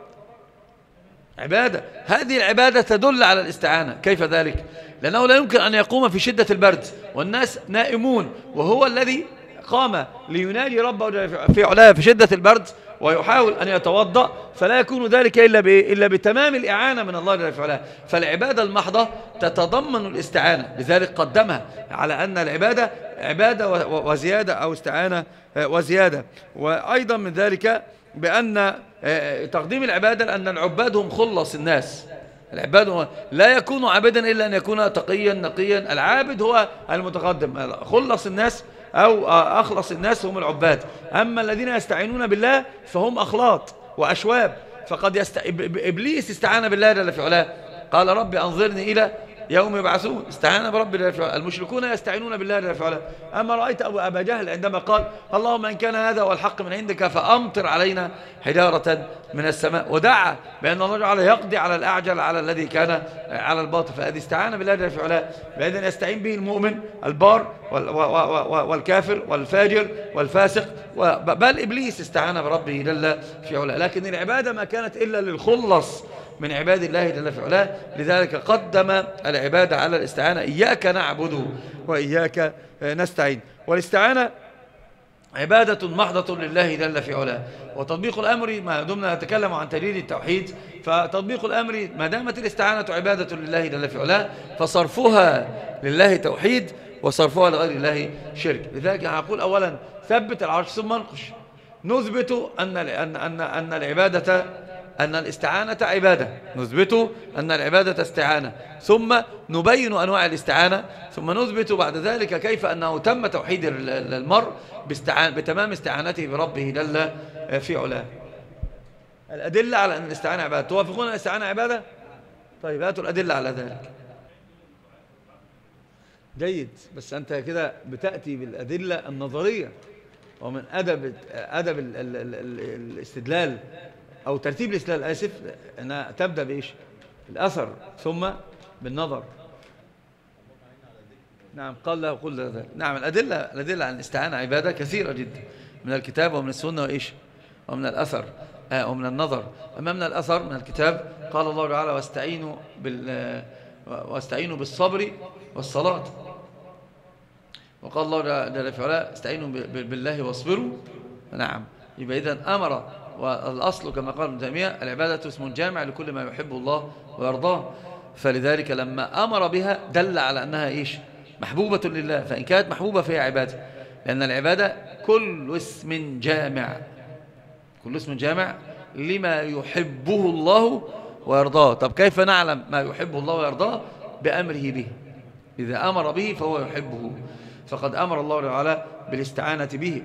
عبادة. هذه العبادة تدل على الاستعانة. كيف ذلك؟ لأنه لا يمكن أن يقوم في شدة البرد والناس نائمون، وهو الذي قام لينادي ربه في علاه في شدة البرد ويحاول أن يتوضأ، فلا يكون ذلك إلا بتمام الإعانة من الله جل في علاه. فالعبادة المحضة تتضمن الاستعانة، لذلك قدمها على أن العبادة عبادة وزيادة، أو استعانة وزيادة. وأيضا من ذلك بأن تقديم العبادة، لأن العباد هم خلص الناس. العباد لا يكون عابدا إلا أن يكون تقيا نقيا. العابد هو المتقدم. خلص الناس أو أخلص الناس هم العباد. أما الذين يستعينون بالله فهم أخلاط وأشواب. فقد إبليس استعان بالله جل في علاه، قال رب أنظرني إلى يوم يبعثون، استعان برب جل في علاه. المشركون يستعينون بالله جل في علاه. أما رأيت أبا جهل عندما قال اللهم إن كان هذا هو الحق من عندك فأمطر علينا حجارة من السماء، ودعا بأن الله تعالى يقضي على الأعجل على الذي كان على الباطل. فهذه استعان بالله جل في علاه، بأن يستعين به المؤمن البار والكافر والفاجر والفاسق، بل إبليس استعان بربه جل في علاه. لكن العبادة ما كانت إلا للخلص من عباد الله جل في علاه، لذلك قدم العبادة على الاستعانة. إياك نعبد وإياك نستعين. والاستعانة عبادة محضة لله جل في علاه. وتطبيق الأمر، ما دمنا نتكلم عن تجريد التوحيد، فتطبيق الأمر ما دامت الاستعانة عبادة لله جل في علاه، فصرفها لله توحيد، وصرفها لغير الله شرك. لذلك هقول أولا ثبت العرش ثم انقش. نثبت أن العبادة، أن الاستعانة عبادة، نثبت أن العبادة استعانة، ثم نبين أنواع الاستعانة، ثم نثبت بعد ذلك كيف أنه تم توحيد المرء بتمام استعانته بربه جل في علاه. الأدلة على أن الاستعانة عبادة. توافقون الاستعانة عبادة؟ طيب هاتوا الأدلة على ذلك. جيد، بس أنت كده بتأتي بالأدلة النظرية، ومن أدب الاستدلال أو ترتيب الاستدلال، آسف، أنها تبدأ بإيش؟ الأثر ثم بالنظر. نعم، قل ذلك. نعم، الأدلة عن الاستعانة عبادة كثيرة جدا من الكتاب ومن السنة وإيش؟ ومن الأثر ومن النظر. أما من الأثر من الكتاب قال الله تعالى واستعينوا بالصبر والصلاة، وقال الله جل في علاه استعينوا بالله واصبروا. نعم، يبقى إذن أمر، والأصل كما قال ابن تيمية العبادة اسم جامع لكل ما يحب الله ويرضاه، فلذلك لما أمر بها دل على أنها إيش؟ محبوبة لله، فإن كانت محبوبة فهي عبادة، لأن العبادة كل اسم جامع، كل اسم جامع لما يحبه الله ويرضاه. طب كيف نعلم ما يحبه الله ويرضاه؟ بأمره به، إذا أمر به فهو يحبه، فقد أمر الله تعالى بالاستعانة به،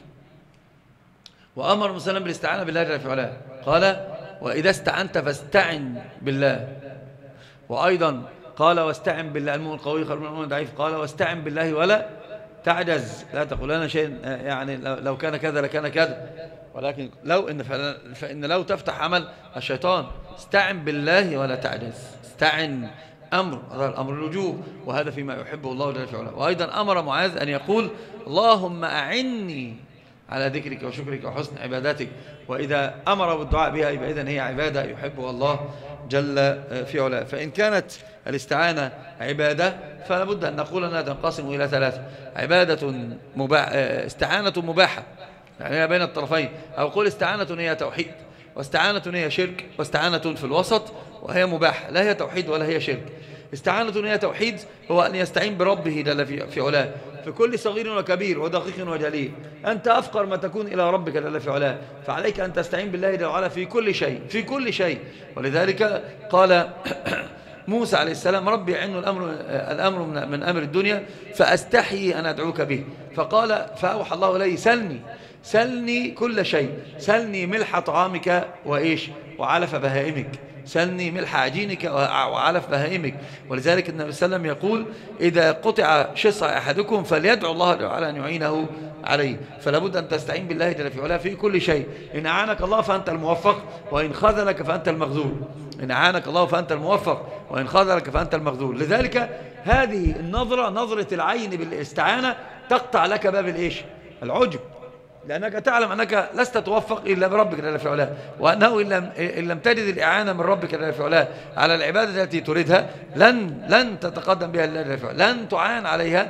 وأمر مسلم بالاستعانة بالله جل في علاه، قال وإذا استعنت فاستعن بالله. وأيضا قال واستعن بالله، المؤمن القوي خير من المؤمن الضعيف، قال واستعن بالله ولا تعجز، لا تقول أنا شيء يعني لو كان كذا لكان كذا، ولكن فإن لو تفتح عمل الشيطان. استعن بالله ولا تعجز، استعن أمر، هذا الأمر الوجوب، وهذا فيما يحبه الله جل في علاه. وأيضا أمر معاذ أن يقول اللهم أعني على ذكرك وشكرك وحسن عبادتك، وإذا أمر بالدعاء بها يبقى إذن هي عبادة يحبها الله جل في علاه. فإن كانت الاستعانة عبادة فلا بد أن نقول أنها تنقسم إلى ثلاثة: عبادة استعانة مباحة يعني هي بين الطرفين، أو قول استعانة هي توحيد، واستعانة هي شرك، واستعانة في الوسط وهي مباحة لا هي توحيد ولا هي شرك. استعانة هي توحيد هو أن يستعين بربه جل في علاه في كل صغير وكبير ودقيق وجليل. أنت أفقر ما تكون إلى ربك جل في علاه، فعليك أن تستعين بالله جل وعلا في كل شيء، في كل شيء. ولذلك قال موسى عليه السلام ربي يعن الأمر من أمر الدنيا فأستحيي أن أدعوك به، فقال فأوحى الله إليه سلني كل شيء، سلني ملح طعامك وإيش وعلف بهائمك، سلني ملح عجينك وعلف بهائمك. ولذلك النبي صلى الله عليه وسلم يقول إذا قطع شصع أحدكم فليدعو الله على أن يعينه عليه. فلا بد أن تستعين بالله جل في علاه في كل شيء. إن أعانك الله فأنت الموفق، وإن خذلك فأنت المخذول. إن أعانك الله فأنت الموفق، وإن خذلك فأنت المخذول. لذلك هذه النظرة، نظرة العين بالاستعانة، تقطع لك باب الإيش؟ العجب، لأنك تعلم أنك لست توفق إلا بربك جل في علاه، وأنه إن لم تجد الإعانة من ربك جل في علاه على العبادة التي تريدها لن تتقدم بها الله جل في علاه، لن تعان عليها.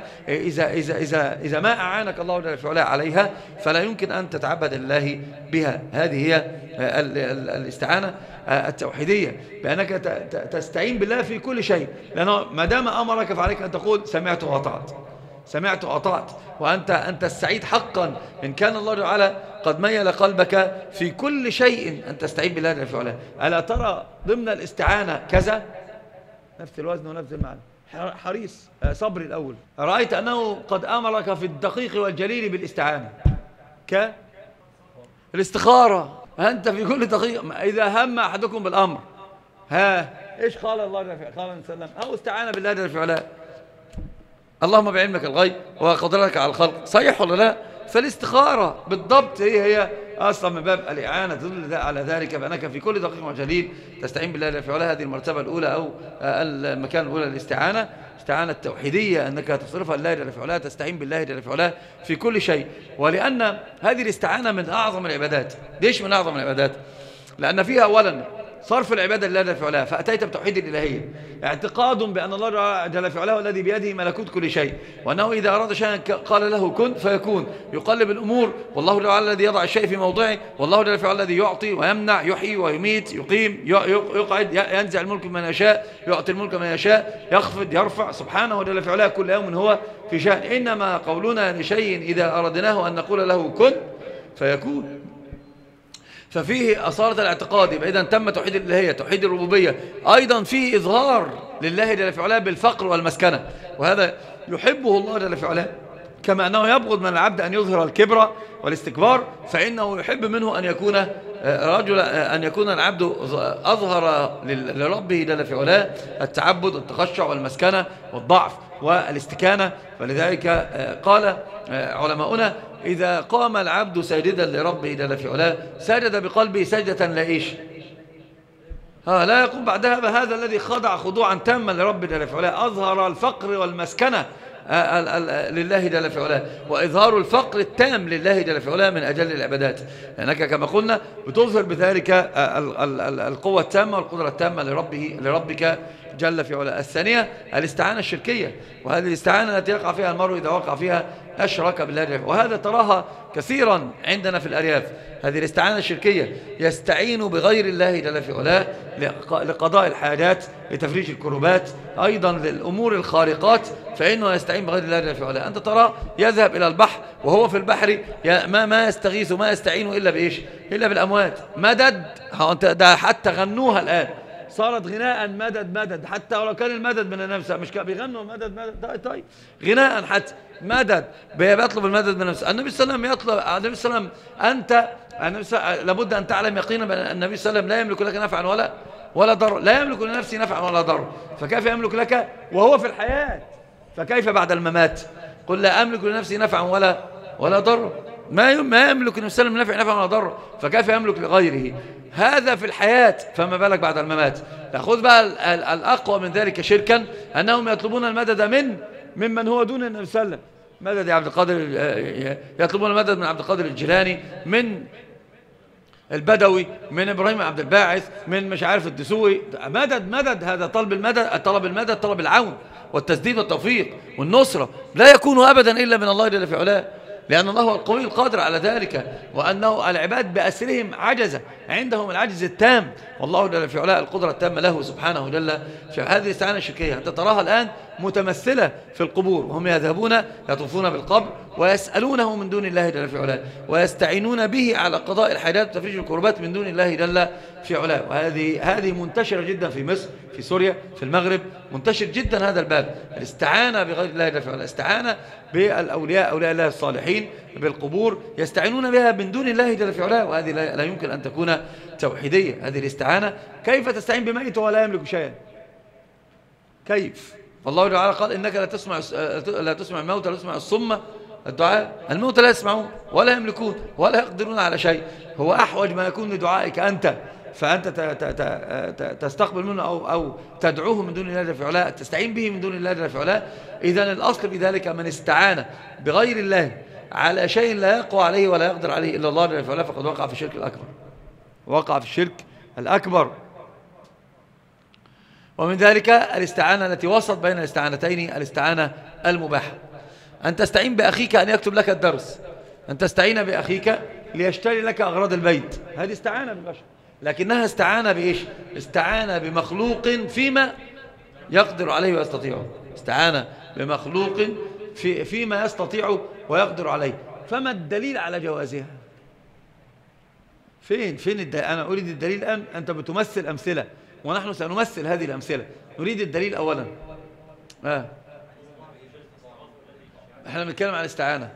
إذا ما أعانك الله جل في علاه عليها فلا يمكن أن تتعبد الله بها. هذه هي الاستعانة التوحيدية، بأنك تستعين بالله في كل شيء، لأنه ما دام أمرك فعليك أن تقول سمعت وأطعت، سمعت وأطعت، وأنت السعيد حقا إن كان الله تعالى قد ميل قلبك في كل شيء أن تستعين بالله جل في علاه. ألا ترى ضمن الاستعانة كذا نفس الوزن ونفس المعنى؟ حريص صبري الأول، رأيت أنه قد أمرك في الدقيق والجليل بالاستعانة كالاستخارة. أنت في كل دقيقة إذا هم أحدكم بالأمر إيش قال الله جل في علاه؟ قال وسلم أو استعان بالله جل في علاه اللهم بعلمك الغيب وقدرتك على الخلق، صحيح ولا لا؟ فالاستخارة بالضبط هي أصلا من باب الإعانة، تدل على ذلك بأنك في كل دقيقة وجليل تستعين بالله جل في علاه. هذه المرتبة الأولى أو المكان الأولى للاستعانة، استعانة التوحيدية، أنك تصرفها لله جل في علاه، تستعين بالله جل في علاه في كل شيء. ولأن هذه الاستعانة من أعظم العبادات. ليش من أعظم العبادات؟ لأن فيها أولا صرف العبادة لله جل في علاه، فأتيت بتوحيد الإلهية، اعتقاد بأن الله جل في علاه الذي بيده ملكوت كل شيء، وأنه إذا أراد شيئا قال له كن فيكون، يقلب الأمور، والله جل الذي يضع الشيء في موضعه، والله جل في علاه الذي يعطي ويمنع، يحيي ويميت، يقيم يقعد، ينزع الملك من يشاء، يعطي الملك من يشاء، يخفض يرفع، سبحانه جل في علاه كل يوم هو في شأن. إنما قولنا لشيء إذا أردناه أن نقول له كن فيكون. ففيه أصالة الاعتقاد، يبقى إذن تم توحيد الإلهية، توحيد الربوبية، أيضا فيه إظهار لله جل في علاه بالفقر والمسكنة، وهذا يحبه الله جل في علاه، كما أنه يبغض من العبد أن يظهر الكبر والاستكبار، فإنه يحب منه أن يكون أن يكون العبد أظهر لربه جل في علاه التعبد والتخشع والمسكنة والضعف والاستكانة. فلذلك قال علماؤنا: إذا قام العبد ساجدا لربه جل في علاه سجد بقلبه سجدة لا إيش لا يقوم بعدها بهذا الذي خضع خضوعا تاما لربه جل في علاه، أظهر الفقر والمسكنة لله جل في علاه، وإظهار الفقر التام لله جل في علاه من أجل العبادات، لأنك كما قلنا بتظهر بذلك القوة التامة والقدرة التامة لربك جل في علاه. الثانية الاستعانة الشركية، وهذه الاستعانة التي يقع فيها المرء إذا وقع فيها أشرك بالله، وهذا تراها كثيرا عندنا في الأرياف. هذه الاستعانة الشركية يستعين بغير الله جل في علاه لقضاء الحاجات، لتفريج الكربات، أيضا للأمور الخارقات، فإنه يستعين بغير الله جل في علاه. أنت ترى يذهب إلى البحر وهو في البحر ما يستغيث وما يستعين إلا بإيش؟ إلا بالأموات. مدد، ده حتى غنوها الآن، صارت غناء مدد مدد، حتى ولو كان المدد من النفس، مش كانوا بيغنوا مدد مدد، طيب غناء حتى مدد، بيطلب المدد من نفسه. النبي صلى الله عليه وسلم يطلب، النبي صلى الله عليه وسلم لابد أن تعلم يقينا بأن النبي صلى الله عليه وسلم لا يملك لك نفعا ولا ضر، لا يملك لنفسه نفعا ولا ضر، فكيف يملك لك وهو في الحياة؟ فكيف بعد الممات؟ قل لا أملك لنفسي نفعا ولا ضر، ما يملك النبي صلى الله عليه وسلم نفعا ولا ضر، فكيف يملك لغيره؟ هذا في الحياة، فما بالك بعد الممات؟ تأخذ بقى الأقوى من ذلك شركا أنهم يطلبون المدد ممن هو دون النبي صلى الله عليه وسلم، مدد عبد القادر، يطلبون المدد من عبد القادر الجيلاني، من البدوي، من إبراهيم عبد الباعث، من مش عارف الدسوقي، مدد. هذا طلب المدد، طلب العون والتسديد والتوفيق والنصرة، لا يكون أبدا إلا من الله جل في علاه، لأن الله هو القوي القادر على ذلك، وأنه العباد بأسرهم عجزة، عندهم العجز التام، والله جل في علاه القدرة التامة له سبحانه جل في هذه الاستعانة الشركية. أنت تراها الآن متمثلة في القبور، وهم يذهبون يطوفون بالقبر ويسألونه من دون الله جل في علاه، ويستعينون به على قضاء الحاجات وتفريج الكربات من دون الله جل في علاه. وهذه منتشرة جدا في مصر، في سوريا، في المغرب، منتشر جدا هذا الباب، الاستعانة بغير الله جل في علاه، استعانة بالأولياء، أولياء الله الصالحين، بالقبور، يستعينون بها من دون الله جل في علاه، وهذه لا يمكن أن تكون توحيدية. هذه الاستعانة، كيف تستعين بميت ولا يملك شيئا؟ كيف؟ فالله تعالى قال: إنك لا تسمع الموت، لا تسمع الصم الدعاء، الموت لا يسمعون ولا يملكون ولا يقدرون على شيء. هو أحوج ما يكون لدعائك أنت، فأنت تستقبل منه أو تدعوه من دون الله جل في علاه، تستعين به من دون الله جل في علاه. إذن الأصل في ذلك من استعان بغير الله على شيء لا يقوى عليه ولا يقدر عليه إلا الله جل في علاه فقد وقع في الشرك الأكبر، وقع في الشرك الأكبر. ومن ذلك الاستعانة التي وسط بين الاستعانتين، الاستعانة المباحة، أن تستعين بأخيك أن يكتب لك الدرس، أن تستعين بأخيك ليشتري لك أغراض البيت، هذه استعانة بالبشر، لكنها استعانة بإيش؟ استعانة بمخلوق فيما يقدر عليه ويستطيعه، استعانة بمخلوق فيما يستطيع ويقدر عليه. فما الدليل على جوازها؟ فين أنا أريد الدليل الآن، أنت بتمثل أمثلة ونحن سنمثل هذه الأمثلة، نريد الدليل أولا. احنا بنتكلم عن الاستعانة،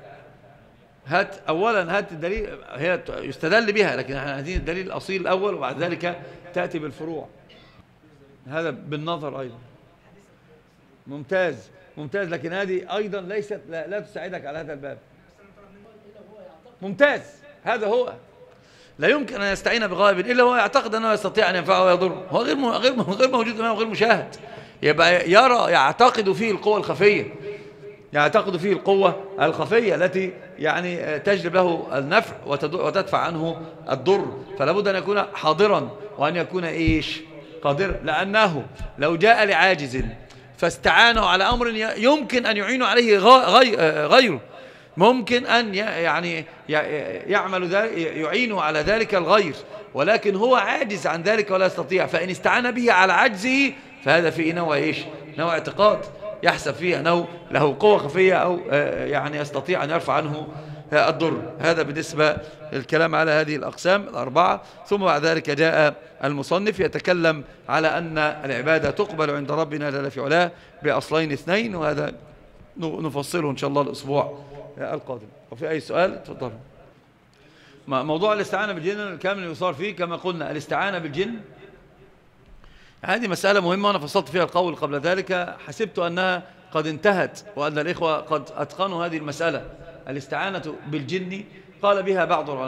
هات الدليل، هي يستدل بها، لكن احنا عايزين الدليل الأصيل الأول، وبعد ذلك تأتي بالفروع، هذا بالنظر أيضا. ممتاز، لكن هذه أيضا ليست لا تساعدك على هذا الباب. ممتاز، هذا هو، لا يمكن أن يستعين بغائب إلا هو يعتقد أنه يستطيع أن ينفعه ويضره، هو غير موجود أمامه، غير مشاهد، يبقى يعتقد فيه القوة الخفية، يعتقد فيه القوة الخفية التي يعني تجلب له النفع وتدفع عنه الضر، فلا بد أن يكون حاضرا وأن يكون إيش قادر، لأنه لو جاء لعاجز فاستعانه على أمر يمكن أن يعين عليه غيره، ممكن أن يعني يعمل ذلك يعينه على ذلك الغير، ولكن هو عاجز عن ذلك ولا يستطيع، فإن استعان به على عجزه فهذا فيه نوع إيش؟ نوع اعتقاد يحسب فيه أنه له قوة خفية أو يعني يستطيع أن يرفع عنه الضر. هذا بالنسبة للكلام على هذه الأقسام الأربعة. ثم بعد ذلك جاء المصنف يتكلم على أن العبادة تقبل عند ربنا جل في علاه بأصلين اثنين، وهذا نفصله إن شاء الله الأسبوع القادم. وفي أي سؤال تفضل. موضوع الاستعانة بالجن الكامل يصار فيه كما قلنا الاستعانة بالجن هذه مسألة مهمة، وأنا فصلت فيها القول قبل ذلك، حسبت أنها قد انتهت وأن الإخوة قد أتقنوا هذه المسألة. الاستعانة بالجن قال بها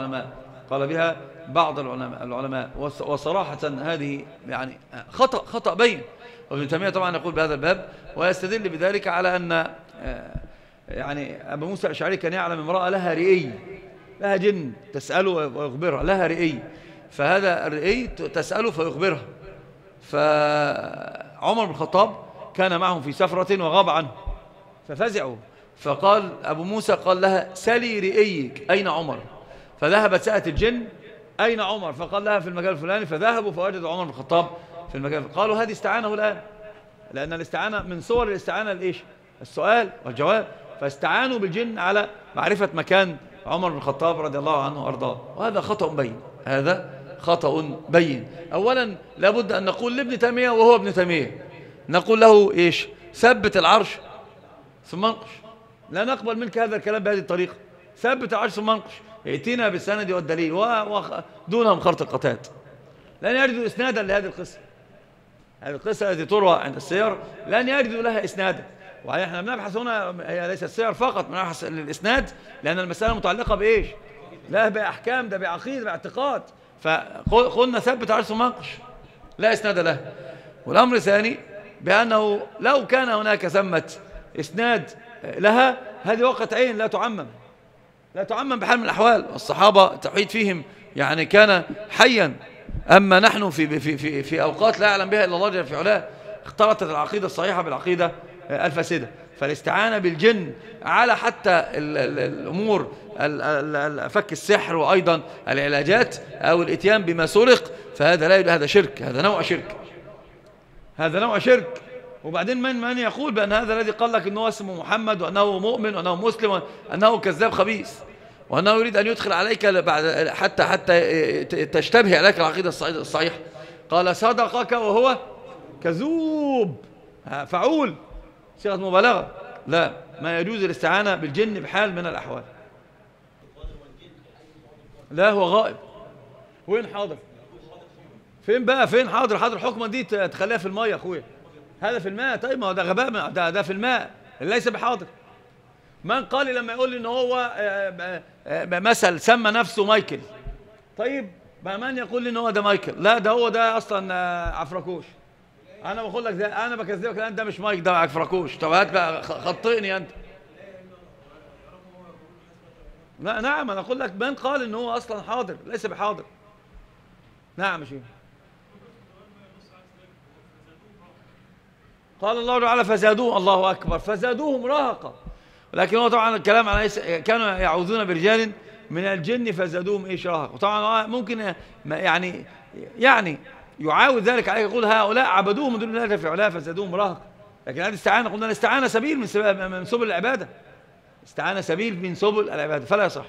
بعض العلماء وصراحة هذه يعني خطأ بين. وابن تيمية طبعا يقول بهذا الباب ويستدل بذلك على أن يعني أبو موسى الأشعري كان يعلم امرأة لها رئي، لها جن تسأله ويخبرها، لها رئي، فهذا الرئي تسأله فيخبرها. فعمر بن الخطاب كان معهم في سفرة وغاب عنه ففزعوا، فقال أبو موسى قال لها سلي رئيك أين عمر؟ فذهبت سألت الجن أين عمر؟ فقال لها في المكان الفلاني، فذهبوا فوجدوا عمر بن الخطاب في المكان. قالوا هذه استعانه الآن، لأن الاستعانة من صور الاستعانة الإيش؟ السؤال والجواب، فاستعانوا بالجن على معرفة مكان عمر بن الخطاب رضي الله عنه وأرضاه. وهذا خطأ بين، هذا خطأ بين. أولا لابد أن نقول لابن تيمية وهو ابن تيمية، نقول له إيش؟ ثبت العرش ثم انقش. لا نقبل منك هذا الكلام بهذه الطريقة، ثبت العرش ثم انقش، ائتنا بالسند والدليل ودونهم خرط القتات. لن يجدوا إسنادا لهذه القصة، هذه القصة التي تروى عند السير لن يجدوا لها إسنادا. وإحنا بنبحث هنا هي ليس السير فقط، بنبحث للإسناد، لأن المسألة متعلقة بإيش؟ لا بأحكام، ده بعقيدة باعتقاد. فقلنا ثبت عرش منقش لا إسناد له. والأمر الثاني بأنه لو كان هناك ثمة إسناد لها هذه وقت عين لا تعمم بحال من الأحوال. الصحابة التوحيد فيهم يعني كان حيا، أما نحن في أوقات لا يعلم بها إلا الله جل في علاه اختلطت العقيدة الصحيحة بالعقيدة الفاسدة. فالاستعانة بالجن على حتى الأمور فك السحر وأيضا العلاجات أو الاتيان بما سرق، فهذا لا، هذا شرك، هذا نوع شرك. وبعدين من يقول بأن هذا الذي قال لك أنه اسمه محمد وأنه مؤمن وأنه مسلم وأنه كذاب خبيث وأنه يريد أن يدخل عليك بعد حتى تشتبه عليك العقيدة الصحيحة، قال صدقك وهو كذوب فعول، صيغة مبالغة. لا، ما يجوز الاستعانة بالجن بحال من الأحوال. لا هو غائب. وين حاضر؟ فين بقى؟ فين حاضر؟ حاضر حكما دي تخليها في الماء يا أخويا، هذا في الماء. طيب ما هو ده غباء، ده في الماء ليس بحاضر. من قال لما يقول لي ان هو مثل سمى نفسه مايكل، طيب من يقول لي ان هو ده مايكل؟ لا ده هو ده اصلا عفركوش. انا بقول لك ده، انا بكذبك الان، ده مش مايك، ده عفركوش. طب هات بقى خطئني انت. لا نعم، انا اقول لك من قال ان هو اصلا حاضر ليس بحاضر. نعم يا شيخ. قال الله تعالى فزادوهم، الله أكبر، فزادوهم رهقا. لكن هو طبعا الكلام على كانوا يعوذون برجال من الجن فزادوهم ايش رهقا. وطبعا ممكن يعني يعاود ذلك عليه، يقول هؤلاء عبدوه من دون الله في علاه فزادوهم رهقا. لكن هذه استعانة، قلنا الاستعانة سبيل من سبل العبادة، استعانة سبيل من سبل العبادة فلا يصح.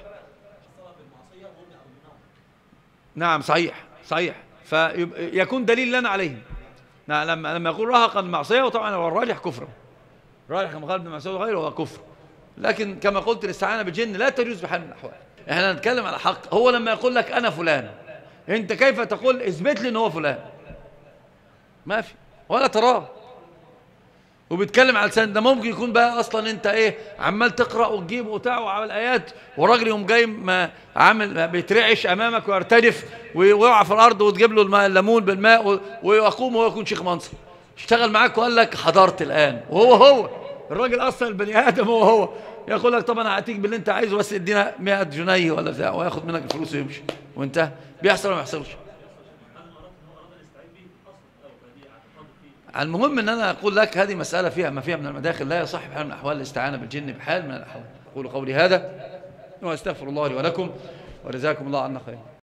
نعم صحيح، فيكون دليل لنا عليهم. لما يقول رهقا المعصية، وطبعا هو الراجح كفر، راجح كما قال ابن مسعود وغيره هو كفر. لكن كما قلت الاستعانة بالجن لا تجوز بحال من الأحوال. احنا نتكلم على حق. هو لما يقول لك أنا فلان، أنت كيف تقول اثبت لي أنه هو فلان؟ ما في ولا تراه، وبيتكلم على لسان. ده ممكن يكون بقى أصلا أنت إيه عمال تقرأ وتجيب وبتاع وعمل آيات، وراجل يوم جاي ما عامل بيترعش أمامك ويرتجف ويقع في الأرض، وتجيب له الماء الليمون بالماء ويقوم وهو يكون شيخ منصب اشتغل معاك وقال لك حضرت الآن، وهو الراجل أصلا البني آدم هو يقول لك طب أنا هأتيك باللي أنت عايزه بس ادينا 100 جنيه ولا بتاع، وياخد منك الفلوس ويمشي وانتهى. بيحصل ولا ما بيحصلش؟ المهم ان انا اقول لك هذه مسألة فيها ما فيها من المداخل، لا يصح بحال من الاحوال الاستعانة بالجن بحال من الاحوال. اقول قولي هذا واستغفر الله لي ولكم، وجزاكم الله عنا خيرا.